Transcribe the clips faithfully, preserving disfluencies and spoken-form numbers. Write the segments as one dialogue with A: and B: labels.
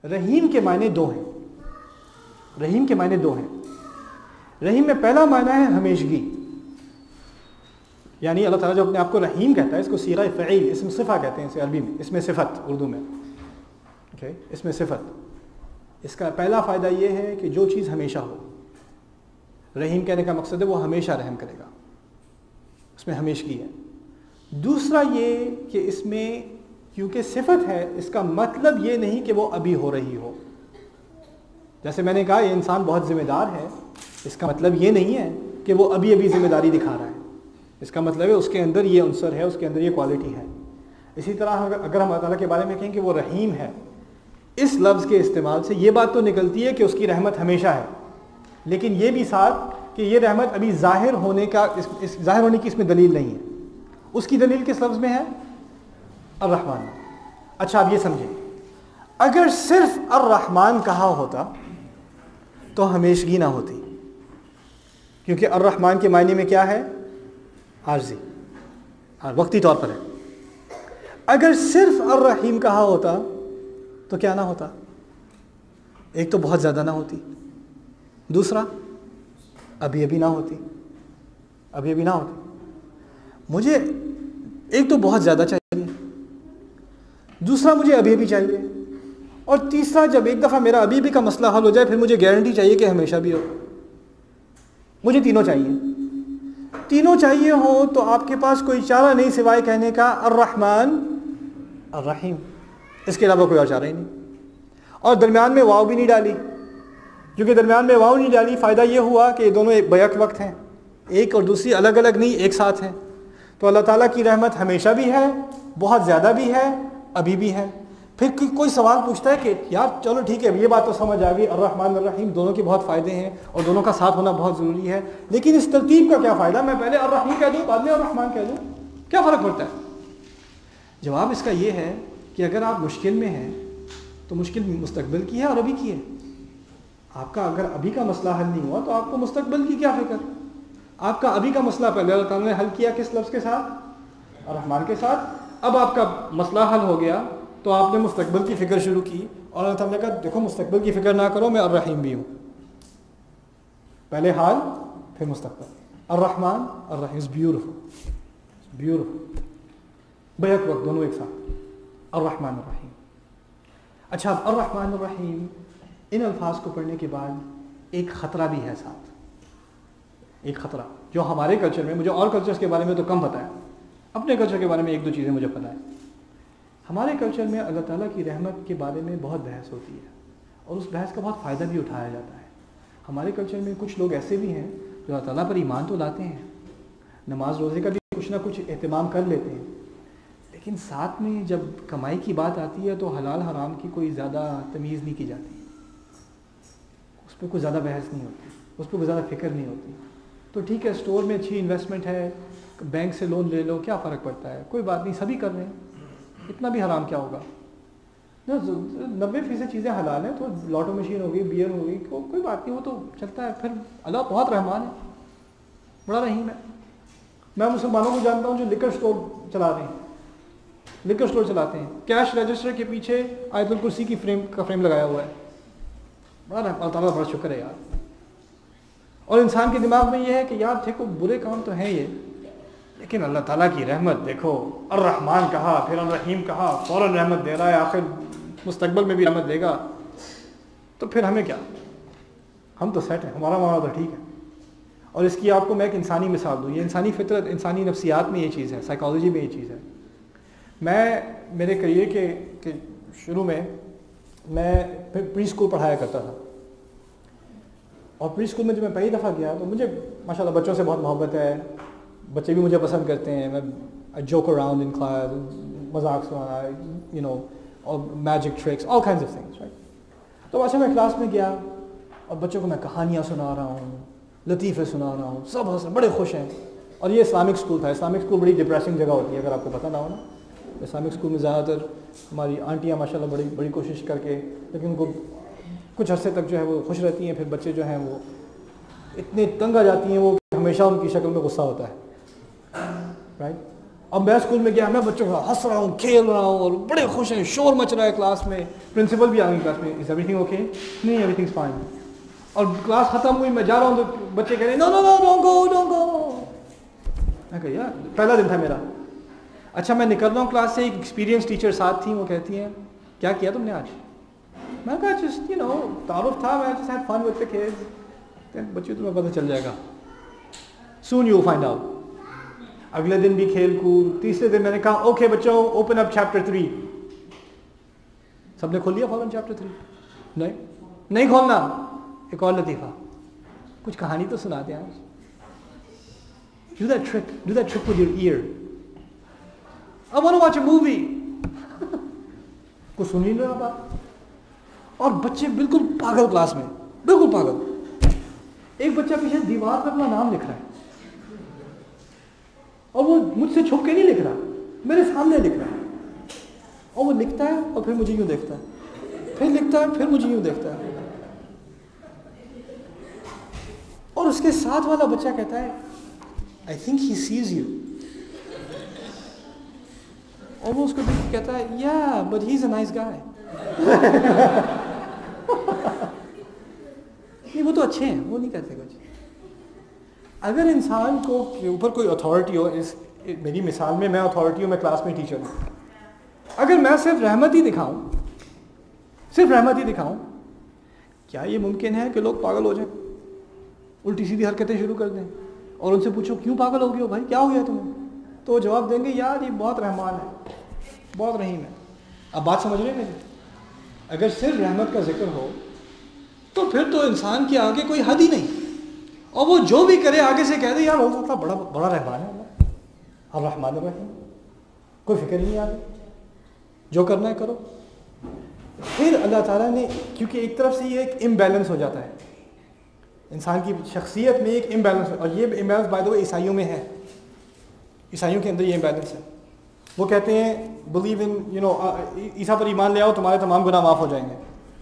A: رحیم کے معنی دو ہیں. رحیم کے معنی دو ہیں. رحیم میں پہلا معنی ہے ہمیشگی، یعنی اللہ تعالیٰ جو اپنے آپ کو رحیم کہتا ہے اس کو صیغہ فعیل، اسم صفہ کہتے ہیں اسے عربی میں، اس میں صفت اردو میں. اوکے، اس میں صفت. اس کا پہلا فائدہ یہ ہے کہ جو چیز ہمیشہ ہو. رحیم کہنے کا مقصد ہے وہ ہمیشہ رحم کرے گا، اس میں ہمیشگی ہے. دوسرا یہ کہ اس میں کیونکہ صفت ہے اس کا مطلب یہ نہیں کہ وہ ابھی ہو رہی ہو. جیسے میں نے کہا یہ انسان بہت ذمہ دار ہے، اس کا مطلب یہ نہیں ہے کہ وہ ابھی ابھی ذمہ داری دکھا رہا ہے. اس کا مطلب ہے اس کے اندر یہ عنصر ہے، اس کے اندر یہ کوالٹی ہے. اسی طرح اگر ہم اللہ تعالیٰ کے بارے میں کہیں کہ وہ رحیم ہے، اس لفظ کے استعمال سے یہ بات تو نکلتی ہے کہ اس کی رحمت ہمیشہ ہے، لیکن یہ بھی ساتھ کہ یہ رحمت ابھی ظاہر ہونے کا اس, اس ظاہر ہونے کی اس میں دلیل نہیں ہے. اس کی دلیل کس لفظ میں ہے؟ الرحمن. اچھا آپ یہ سمجھیں، اگر صرف الرحمن کہا ہوتا تو ہمیشگی نہ ہوتی، کیونکہ الرحمن کے معنی میں کیا ہے؟ عارضی، وقتی طور پر ہے. اگر صرف الرحیم کہا ہوتا تو کیا نہ ہوتا؟ ایک تو بہت زیادہ نہ ہوتی، دوسرا ابھی ابھی نہ ہوتی. ابھی ابھی نہ ہوتی. مجھے ایک تو بہت زیادہ چاہیے، دوسرا مجھے ابھی ابھی چاہیے، اور تیسرا جب ایک دفعہ میرا ابھی بھی کا مسئلہ حل ہو جائے پھر مجھے گارنٹی چاہیے کہ ہمیشہ بھی ہو. مجھے تینوں چاہیے. تینوں چاہیے ہو تو آپ کے پاس کوئی چارہ نہیں سوائے کہنے کا الرحمن الرحیم، اس کے علاوہ کوئی اور چارہ ہی نہیں. اور درمیان میں واو بھی نہیں ڈالی، کیونکہ درمیان میں واو نہیں ڈالی فائدہ یہ ہوا کہ یہ دونوں ایک بیک وقت ہیں، ایک اور دوسری الگ الگ نہیں، ایک ساتھ ہیں. تو اللہ تعالیٰ کی رحمت ہمیشہ بھی ہے، بہت زیادہ بھی ہے، ابھی بھی ہے. پھر کوئی سوال پوچھتا ہے کہ یار چلو ٹھیک ہے یہ بات تو سمجھ آ گئی، الرحمن الرحیم دونوں کے بہت فائدے ہیں اور دونوں کا ساتھ ہونا بہت ضروری ہے، لیکن اس ترتیب کا کیا فائدہ؟ میں پہلے الرحیم کہہ دوں بعد میں الرحمن کہہ دوں، کیا فرق پڑتا ہے؟ جواب اس کا یہ ہے کہ اگر آپ مشکل میں ہیں تو مشکل مستقبل کی ہے اور ابھی کی ہے. آپ کا اگر ابھی کا مسئلہ حل نہیں ہوا تو آپ کو مستقبل کی کیا فکر؟ آپ کا ابھی کا مسئلہ پہلے اللہ تعالیٰ نے حل کیا کس لفظ کے ساتھ؟ الرحمن کے ساتھ. اب آپ کا مسئلہ حل ہو گیا تو آپ نے مستقبل کی فکر شروع کی، اور اللہ تعالیٰ نے کہا دیکھو مستقبل کی فکر نہ کرو، میں الرحیم بھی ہوں. پہلے حال پھر مستقبل. الرحمن الرحیم از بیوٹیفل، بیوٹیفل، بیک وقت دونوں ایک ساتھ. الرحمن الرحیم. اچھا اب الرحمن الرحیم ان الفاظ کو پڑھنے کے بعد ایک خطرہ بھی ہے ساتھ، ایک خطرہ جو ہمارے کلچر میں، مجھے اور کلچرز کے بارے میں تو کم پتہ ہے، اپنے کلچر کے بارے میں ایک دو چیزیں مجھے پتہ ہے. ہمارے کلچر میں اللہ تعالیٰ کی رحمت کے بارے میں بہت بحث ہوتی ہے اور اس بحث کا بہت فائدہ بھی اٹھایا جاتا ہے. ہمارے کلچر میں کچھ لوگ ایسے بھی ہیں جو اللہ تعالیٰ پر ایمان تو لاتے ہیں، نماز روزے کا بھی کچھ نہ کچھ اہتمام کر لیتے ہیں، لیکن ساتھ میں جب کمائی کی بات آتی ہے تو حلال حرام کی کوئی زیادہ تمیز نہیں کی جاتی، اس پہ کوئی زیادہ بحث نہیں ہوتی، اس پہ کوئی زیادہ فکر نہیں ہوتی. تو ٹھیک ہے اسٹور میں اچھی انویسٹمنٹ ہے، بینک سے لون لے لو، کیا فرق پڑتا ہے، کوئی بات نہیں، سبھی کر رہے ہیں، اتنا بھی حرام کیا ہوگا. نبے فیصد چیزیں حلال ہیں، تو لاٹو مشین ہوگی، بیئر ہوگی، کوئی بات نہیں، وہ تو چلتا ہے. پھر اللہ بہت رحمان ہے، بڑا رحیم ہے. میں مسلمانوں کو جانتا ہوں جو لکر اسٹور چلا رہے ہیں، لکر اسٹور چلاتے ہیں، کیش رجسٹر کے پیچھے آیت الکرسی کی فریم کا فریم لگایا ہوا ہے. بڑا اللہ تعالیٰ بڑا شکر ہے یار. اور انسان کے دماغ میں یہ ہے کہ یار دیکھو برے کام تو ہیں یہ، لیکن اللہ تعالیٰ کی رحمت دیکھو، الرحمن کہا پھر الرحیم کہا، فوراً رحمت دے رہا ہے، آخر مستقبل میں بھی رحمت دے گا، تو پھر ہمیں کیا، ہم تو سیٹ ہیں، ہمارا معاملہ تو ٹھیک ہے. اور اس کی آپ کو میں ایک انسانی مثال دوں، یہ انسانی فطرت، انسانی نفسیات میں یہ چیز ہے، سائیکالوجی میں یہ چیز ہے. میں میرے کریئر کے کے شروع میں میں پری اسکول پڑھایا کرتا تھا، اور پری اسکول میں جب میں پہلی دفعہ گیا تو مجھے ماشاء اللہ بچوں سے بہت محبت ہے، بچے بھی مجھے پسند کرتے ہیں، میں جوک اراؤنڈ ان کلاس، مذاق سنانا، یو نو، اور magic tricks, all kinds of things, right. تو اچھا میں کلاس میں گیا اور بچوں کو میں کہانیاں سنا رہا ہوں، لطیفے سنا رہا ہوں، سب ہنس بڑے خوش ہیں. اور یہ اسلامک اسکول تھا. اسلامک اسکول بڑی ڈپریسنگ جگہ ہوتی ہے اگر آپ کو پتہ نہ ہو نا. اسلامک اسکول میں زیادہ تر ہماری آنٹیاں ماشاء اللہ بڑی بڑی کوشش کر کے، لیکن ان کو کچھ عرصے تک جو ہے وہ خوش رہتی ہیں، پھر بچے جو ہیں وہ اتنے تنگ آ جاتی ہیں وہ ہمیشہ ان کی شکل میں غصہ ہوتا ہے، رائٹ. اب میں اسکول میں گیا, میں بچوں کا ہنس رہا ہوں, کھیل رہا ہوں, اور بڑے خوش ہیں, شور مچ رہا ہے کلاس میں. پرنسپل بھی آ گئی کلاس میں, از ایوری تھنگ اوکے؟ نہیں, ایوری تھنگ فائن. اور کلاس ختم ہوئی, میں جا رہا ہوں تو بچے کہہ رہے ہیں نو نو نو ڈونٹ گو ڈونٹ گو. میں کہا یار پہلا دن تھا میرا. اچھا میں نکل رہا ہوں کلاس سے, ایک ایکسپیرینس ٹیچر ساتھ تھیں, وہ کہتی ہیں کیا کیا تم نے آج؟ میں کہا جسٹ یو نو تعارف تھا, میں just had fun with the kids. بچے تمہیں پتہ چل جائے گا, سون یو فائنڈ آؤٹ. اگلے دن بھی کھیل کود. تیسرے دن میں نے کہا اوکے بچوں اوپن اپ چیپٹر تھری. سب نے کھول لیا فوراً چیپٹر تھری؟ نہیں نہیں کھولنا. ایک اور لطیفہ, کچھ کہانی تو سنا دیں آپ. Do that trick, do that trick with your ear. I want to watch a movie. کچھ سن ہی نہیں رہا بات. اور بچے بالکل پاگل کلاس میں, بالکل پاگل. ایک بچہ پیچھے دیوار پہ اپنا نام لکھ رہا ہے, اور وہ مجھ سے چھپ کے نہیں لکھ رہا, میرے سامنے لکھ رہا ہے. اور وہ لکھتا ہے اور پھر مجھے یوں دیکھتا ہے, پھر لکھتا ہے, پھر مجھے یوں دیکھتا ہے. اور اس کے ساتھ والا بچہ کہتا ہے I think he sees you. اور وہ اس کو دیکھ کے کہتا ہے yeah but he's a nice guy. نہیں وہ تو اچھے ہیں, وہ نہیں کہتے کچھ. اگر انسان کو کے اوپر کوئی اتھارٹی ہو, اس میری مثال میں میں اتھارٹی ہوں, میں کلاس میں ٹیچر ہوں, اگر میں صرف رحمت ہی دکھاؤں, صرف رحمت ہی دکھاؤں, کیا یہ ممکن ہے کہ لوگ پاگل ہو جائیں, الٹی سیدھی حرکتیں شروع کر دیں, اور ان سے پوچھو کیوں پاگل ہو گئے ہو بھائی, کیا ہو گیا تمہیں؟ تو وہ جواب دیں گے یار یہ بہت رحمان ہے, بہت رحیم ہے. اب بات سمجھ رہے ہیں میری؟ اگر صرف رحمت کا ذکر ہو تو پھر تو انسان کی آگے کوئی حد ہی نہیں, اور وہ جو بھی کرے آگے سے کہہ دے یار ہو سکتا بڑا بڑا رحمان ہے اللہ, الرحمن الرحیم, کوئی فکر ہی نہیں آتی, جو کرنا ہے کرو. پھر اللہ تعالیٰ نے, کیونکہ ایک طرف سے یہ ایک امبیلنس ہو جاتا ہے انسان کی شخصیت میں, ایک امبیلنس, اور یہ امبیلنس بائی دا وے عیسائیوں میں ہے, عیسائیوں کے اندر یہ امبیلنس ہے. وہ کہتے ہیں بلیو ان یو نو عیسیٰ پر ایمان لے آؤ تمہارے تمام گناہ معاف ہو جائیں گے,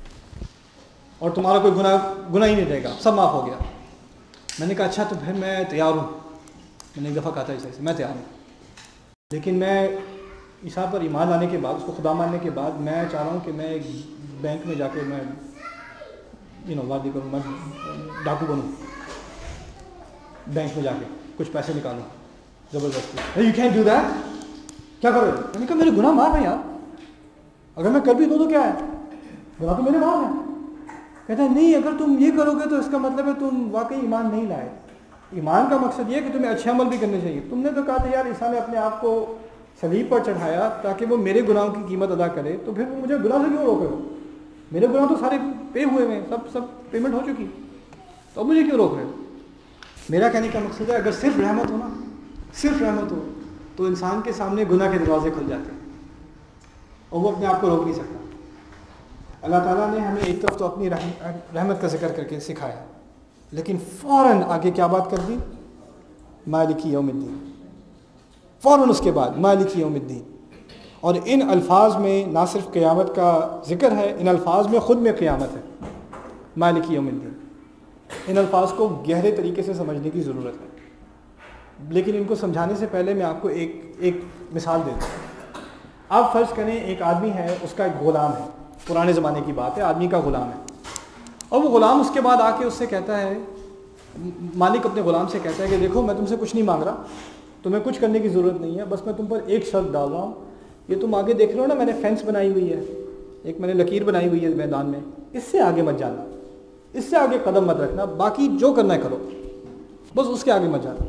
A: اور تمہارا کوئی گناہ گناہ ہی نہیں رہے گا, سب معاف ہو گیا. میں نے کہا اچھا تو پھر میں تیار ہوں, میں نے ایک دفعہ کہا تھا عیسائی سے میں تیار ہوں, لیکن میں عیسیٰ پر ایمان لانے کے بعد, اس کو خدا ماننے کے بعد, میں چاہ رہا ہوں کہ میں ایک بینک میں جا کے میں یو نو وادی کروں, میں ڈاکو بنوں, بینک میں جا کے کچھ پیسے نکالوں زبردستی. You can do that. کیا کرو؟ میں نے کہا میرے گناہ معاف ہیں یار, اگر میں کر بھی دوں تو کیا ہے, گناہ تو میرے معاف ہیں. کہتا ہے نہیں, اگر تم یہ کرو گے تو اس کا مطلب ہے تم واقعی ایمان نہیں لائے. ایمان کا مقصد یہ ہے کہ تمہیں اچھے عمل بھی کرنے چاہیے. تم نے تو کہا تھا یار عیسیٰ نے اپنے آپ کو صلیب پر چڑھایا تاکہ وہ میرے گناہوں کی قیمت ادا کرے, تو پھر مجھے گناہ سے کیوں روکے ہو؟ میرے گناہ تو سارے پے ہوئے ہیں, سب سب پیمنٹ ہو چکی, تو اب مجھے کیوں روک رہے ہو؟ میرا کہنے کا مقصد ہے اگر صرف رحمت ہو نا, صرف رحمت ہو تو انسان کے سامنے گناہ کے دروازے کھل جاتے ہیں اور وہ اپنے آپ کو روک نہیں سکتا. اللہ تعالیٰ نے ہمیں ایک طرف تو اپنی رحمت کا ذکر کر کے سکھایا, لیکن فوراً آگے کیا بات کر دی؟ مالک یوم الدین. فوراً اس کے بعد مالک یوم الدین. اور ان الفاظ میں نہ صرف قیامت کا ذکر ہے, ان الفاظ میں خود میں قیامت ہے. مالک یوم الدین, ان الفاظ کو گہرے طریقے سے سمجھنے کی ضرورت ہے, لیکن ان کو سمجھانے سے پہلے میں آپ کو ایک ایک مثال دیتا ہوں. آپ فرض کریں ایک آدمی ہے, اس کا ایک غلام ہے, پرانے زمانے کی بات ہے, آدمی کا غلام ہے, اور وہ غلام اس کے بعد آ کے اس سے کہتا ہے, مالک اپنے غلام سے کہتا ہے کہ دیکھو میں تم سے کچھ نہیں مانگ رہا, تمہیں کچھ کرنے کی ضرورت نہیں ہے, بس میں تم پر ایک شرط ڈال رہا ہوں. یہ تم آگے دیکھ رہے ہو نا, میں نے فینس بنائی ہوئی ہے, ایک میں نے لکیر بنائی ہوئی ہے میدان میں, اس سے آگے مت جانا, اس سے آگے قدم مت رکھنا, باقی جو کرنا ہے کرو, بس اس کے آگے مت جانا.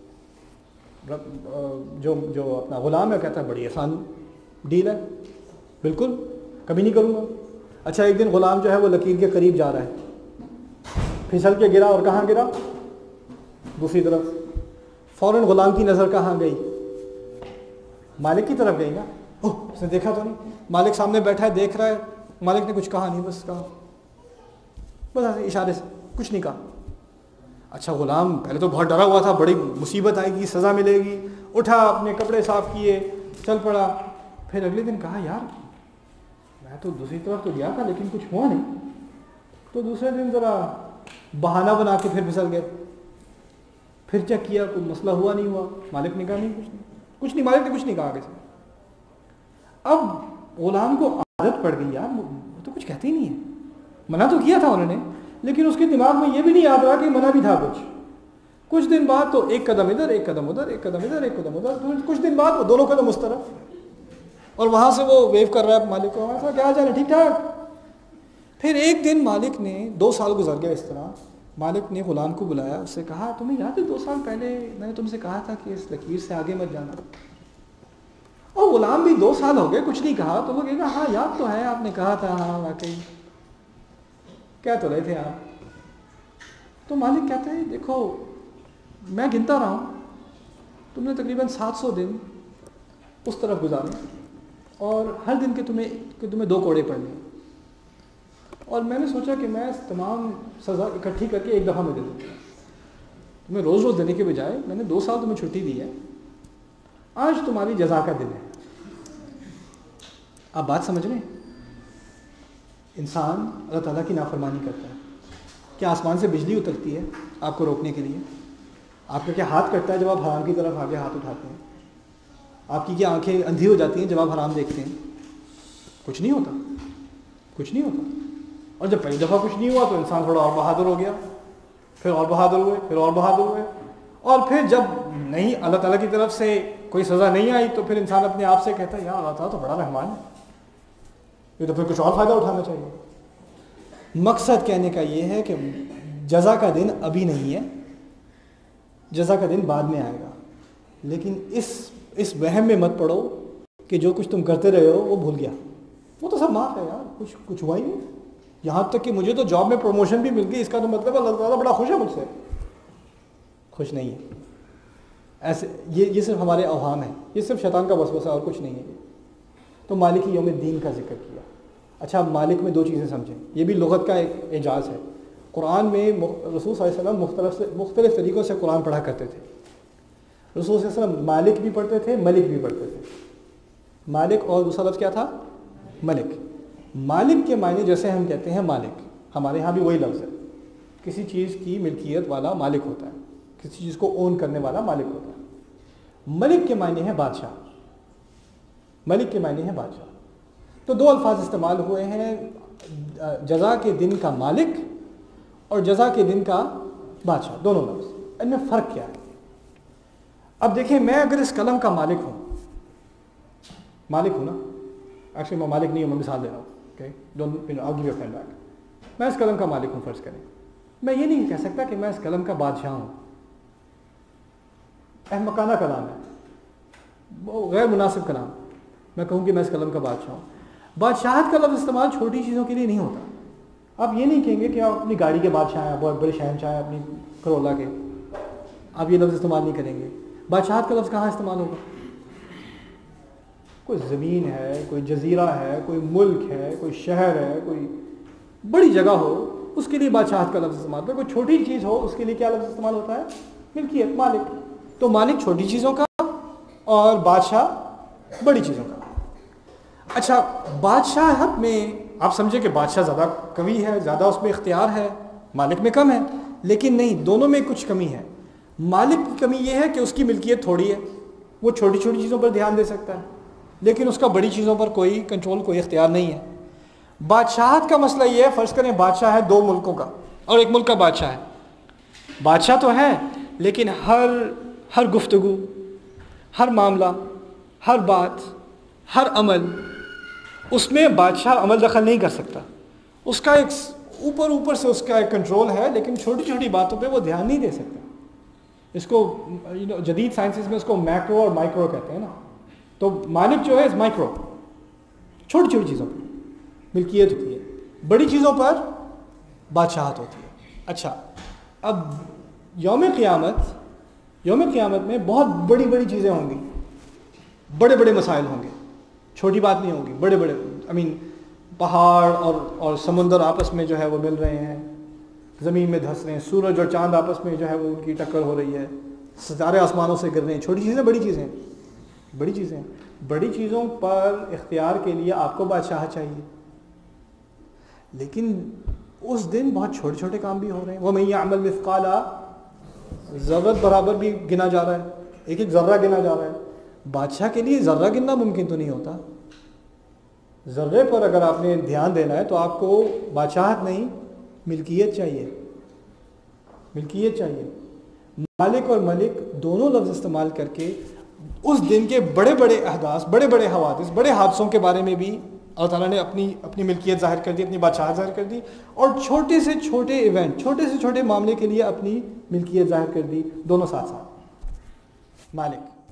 A: جو جو اپنا غلام ہے کہتا ہے بڑی آسان ڈیل ہے, بالکل کبھی نہیں کروں گا. اچھا ایک دن غلام جو ہے وہ لکیر کے قریب جا رہا ہے, پھسل کے گرا, اور کہاں گرا؟ دوسری طرف. فوراً غلام کی نظر کہاں گئی؟ مالک کی طرف گئی نا. اوہ اس نے دیکھا تو نہیں, مالک سامنے بیٹھا ہے دیکھ رہا ہے, مالک نے کچھ کہا نہیں, بس کہا بس ایسے اشارے سے, کچھ نہیں کہا. اچھا غلام پہلے تو بہت ڈرا ہوا تھا, بڑی مصیبت آئے گی, سزا ملے گی, اٹھا اپنے کپڑے صاف کیے, چل پڑا. پھر اگلے دن کہا یار میں تو دوسری طرف تو گیا تھا لیکن کچھ ہوا نہیں, تو دوسرے دن ذرا بہانہ بنا کے پھر پھسل گئے. پھر چیک کیا کوئی مسئلہ ہوا نہیں ہوا, مالک نے کہا نہیں کچھ نہیں, کچھ نہیں، مالک نے کچھ نہیں کہا کسی نے. اب غلام کو عادت پڑ گئی یار، وہ تو کچھ کہتے ہی نہیں ہے. منع تو کیا تھا انہوں نے، لیکن اس کے دماغ میں یہ بھی نہیں یاد رہا کہ منع بھی تھا کچھ. کچھ دن بعد تو ایک قدم ادھر ایک قدم ادھر ایک قدم ادھر ایک قدم ادھر، کچھ دن بعد وہ دونوں قدم اس طرف، اور وہاں سے وہ ویو کر رہا ہے مالک کو، کیا حال ہے، ٹھیک ٹھاک. پھر ایک دن مالک نے، دو سال گزر گیا اس طرح، مالک نے غلام کو بلایا، اس سے کہا تمہیں یاد ہے دو سال پہلے میں نے تم سے کہا تھا کہ اس لکیر سے آگے مت جانا. اور غلام بھی دو سال ہو گئے کچھ نہیں کہا، تو وہ کہے گا ہاں یاد تو ہے، آپ نے کہا تھا، ہاں واقعی کیا تو رہے تھے آپ. تو مالک کہتے ہیں دیکھو میں گنتا رہا ہوں، تم نے تقریباً سات سو دن اس طرف گزارے، اور ہر دن کے تمہیں کہ تمہیں دو کوڑے پڑنے، اور میں نے سوچا کہ میں تمام سزا اکٹھی کر کے ایک دفعہ میں دے دوں. تمہیں روز روز دینے کے بجائے میں نے دو سال تمہیں چھٹی دی ہے، آج تمہاری جزا کا دن ہے. آپ بات سمجھ رہے ہیں؟ انسان اللہ تعالیٰ کی نافرمانی کرتا ہے، کیا آسمان سے بجلی اترتی ہے آپ کو روکنے کے لیے؟ آپ کا کیا ہاتھ کرتا ہے جب آپ حرام کی طرف آگے ہاتھ اٹھاتے ہیں؟ آپ کی کیا آنکھیں اندھی ہو جاتی ہیں جب آپ حرام دیکھتے ہیں؟ کچھ نہیں ہوتا، کچھ نہیں ہوتا. اور جب پہلی دفعہ کچھ نہیں ہوا تو انسان تھوڑا اور بہادر ہو گیا، پھر اور بہادر ہوئے، پھر اور بہادر ہوئے، اور پھر جب نہیں اللہ تعالیٰ کی طرف سے کوئی سزا نہیں آئی تو پھر انسان اپنے آپ سے کہتا ہے یار اللہ تعالیٰ تو بڑا رحمان ہے، یہ تو پھر کچھ اور فائدہ اٹھانا چاہیے. مقصد کہنے کا یہ ہے کہ جزا کا دن ابھی نہیں ہے، جزا کا دن بعد میں آئے گا. لیکن اس اس وہم میں مت پڑو کہ جو کچھ تم کرتے رہے ہو وہ بھول گیا، وہ تو سب معاف ہے یار، کچھ کچھ ہوا ہی نہیں. یہاں تک کہ مجھے تو جاب میں پروموشن بھی مل گئی، اس کا تو مطلب اللہ تعالیٰ بڑا خوش ہے مجھ سے. خوش نہیں ہے. ایسے یہ یہ صرف ہمارے اوہام ہیں، یہ صرف شیطان کا وسوسہ اور کچھ نہیں ہے. تو مالک یوم الدین کا ذکر کیا. اچھا مالک میں دو چیزیں سمجھیں، یہ بھی لغت کا ایک اعجاز ہے. قرآن میں رسول صلی اللہ علیہ وسلم مختلف سے مختلف طریقوں سے قرآن پڑھا کرتے تھے. رسول صلی اللہ علیہ وسلم مالک بھی پڑھتے تھے، ملک بھی پڑھتے تھے. مالک اور دوسرا لفظ کیا تھا؟ ملک. مالک کے معنی جیسے ہم کہتے ہیں مالک، ہمارے ہاں بھی وہی لفظ ہے. کسی چیز کی ملکیت والا مالک ہوتا ہے، کسی چیز کو اون کرنے والا مالک ہوتا ہے. ملک کے معنی ہے بادشاہ، ملک کے معنی ہے بادشاہ. تو دو الفاظ استعمال ہوئے ہیں، جزا کے دن کا مالک اور جزا کے دن کا بادشاہ، دونوں لفظ. ان میں فرق کیا ہے؟ اب دیکھیں میں اگر اس قلم کا مالک ہوں، مالک ہوں نا، ایکچولی میں مالک نہیں ہوں، میں مثال دے رہا ہوں، okay? Don't, you know, I'll give you a pen back. میں اس قلم کا مالک ہوں فرض کریں. میں یہ نہیں کہہ سکتا کہ میں اس قلم کا بادشاہ ہوں، احمقانہ کلام ہے، وہ غیر مناسب کلام. میں کہوں کہ میں اس قلم کا بادشاہ ہوں. بادشاہت کا لفظ استعمال چھوٹی چیزوں کے لیے نہیں ہوتا. آپ یہ نہیں کہیں گے کہ آپ اپنی گاڑی کے بادشاہ ہیں، بہت بڑے شہنشاہ ہیں اپنی کرولا کے، آپ یہ لفظ استعمال نہیں کریں گے. بادشاہت کا لفظ کہاں استعمال ہوگا؟ کوئی زمین ہے، کوئی جزیرہ ہے، کوئی ملک ہے، کوئی شہر ہے، کوئی بڑی جگہ ہو، اس کے لیے بادشاہت کا لفظ استعمال ہوتا ہے. کوئی چھوٹی چیز ہو اس کے لیے کیا لفظ استعمال ہوتا ہے؟ ملکیت، مالک. تو مالک چھوٹی چیزوں کا اور بادشاہ بڑی چیزوں کا. اچھا بادشاہت میں آپ سمجھے کہ بادشاہ زیادہ قوی ہے، زیادہ اس میں اختیار ہے، مالک میں کم ہے، لیکن نہیں، دونوں میں کچھ کمی ہے. مالک کی کمی یہ ہے کہ اس کی ملکیت تھوڑی ہے، وہ چھوٹی چھوٹی چیزوں پر دھیان دے سکتا ہے، لیکن اس کا بڑی چیزوں پر کوئی کنٹرول، کوئی اختیار نہیں ہے. بادشاہت کا مسئلہ یہ ہے، فرض کریں بادشاہ ہے دو ملکوں کا اور ایک ملک کا بادشاہ ہے. بادشاہ تو ہے لیکن ہر ہر گفتگو، ہر معاملہ، ہر بات، ہر عمل، اس میں بادشاہ عمل دخل نہیں کر سکتا. اس کا ایک اوپر اوپر سے اس کا ایک کنٹرول ہے، لیکن چھوٹی چھوٹی باتوں پہ وہ دھیان نہیں دے سکتا. اس کو جدید سائنسز میں اس کو میکرو اور مائکرو کہتے ہیں نا. تو مالک جو ہے اس مائکرو، چھوٹی چھوٹی چیزوں پر ملکیت ہوتی ہے، بڑی چیزوں پر بادشاہت ہوتی ہے. اچھا اب یوم قیامت یوم قیامت میں بہت بڑی بڑی چیزیں ہوں گی، بڑے بڑے مسائل ہوں گے، چھوٹی بات نہیں ہوگی. بڑے بڑے آئی مین پہاڑ اور اور سمندر آپس میں جو ہے وہ مل رہے ہیں، زمین میں دھس رہے ہیں، سورج اور چاند آپس میں جو ہے وہ ان کی ٹکر ہو رہی ہے، ستارے آسمانوں سے گر رہے ہیں. چھوٹی چیزیں، بڑی چیزیں، بڑی چیزیں. بڑی چیزوں پر اختیار کے لیے آپ کو بادشاہ چاہیے، لیکن اس دن بہت چھوٹے چھوٹے کام بھی ہو رہے ہیں. وَمَن يَعْمَلْ مِثْقَالَ ذرت برابر بھی گنا جا رہا ہے، ایک ایک ذرہ گنا جا رہا ہے. بادشاہ کے لیے ذرہ گننا ممکن تو نہیں ہوتا. ذرے پر اگر آپ نے دھیان دینا ہے تو آپ کو بادشاہت نہیں ملکیت چاہیے, ملکیت چاہیے. مالک اور ملک دونوں لفظ استعمال کر کے اس دن کے بڑے بڑے احداث, بڑے بڑے حوادث, بڑے حادثوں کے بارے میں بھی اللہ تعالیٰ نے اپنی اپنی ملکیت ظاہر کر دی, اپنی بادشاہت ظاہر کر دی, اور چھوٹے سے چھوٹے ایونٹ, چھوٹے سے چھوٹے معاملے کے لیے اپنی ملکیت ظاہر کر دی, دونوں ساتھ ساتھ. مالک